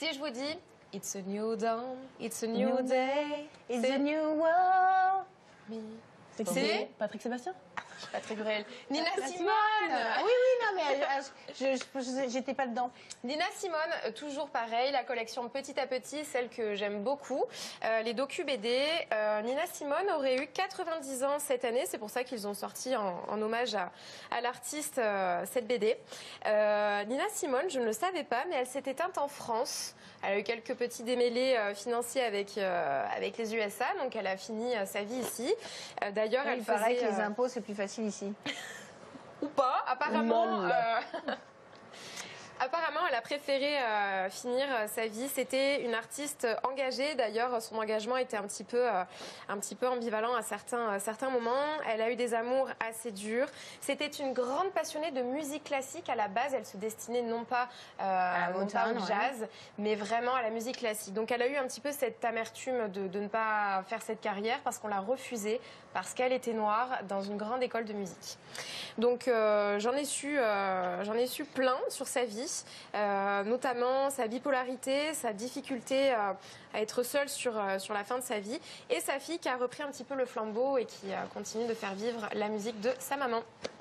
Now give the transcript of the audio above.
Si je vous dis It's a new dawn, it's a new day, it's a new world. C'est Patrick Sébastien? Patrick Bruel. Nina Simone. Ah oui, non, mais j'étais pas dedans. Nina Simone, toujours pareil, la collection Petit à Petit, celle que j'aime beaucoup. Les docu-BD. Nina Simone aurait eu 90 ans cette année, c'est pour ça qu'ils ont sorti en hommage à l'artiste cette BD. Nina Simone, je ne le savais pas, mais elle s'est éteinte en France. Elle a eu quelques petits démêlés financiers avec les USA, donc elle a fini sa vie ici. D'ailleurs, il paraît que les impôts, c'est plus facile ici. Ou pas, apparemment. Apparemment, elle a préféré finir sa vie. C'était une artiste engagée. D'ailleurs, son engagement était un petit peu ambivalent à certains moments. Elle a eu des amours assez durs. C'était une grande passionnée de musique classique. À la base, elle se destinait non pas au jazz, mais vraiment à la musique classique. Donc, elle a eu un petit peu cette amertume de ne pas faire cette carrière parce qu'on l'a refusée, parce qu'elle était noire dans une grande école de musique. Donc, j'en ai su plein sur sa vie. Notamment sa bipolarité, sa difficulté à être seule sur la fin de sa vie et sa fille qui a repris un petit peu le flambeau et qui continue de faire vivre la musique de sa maman.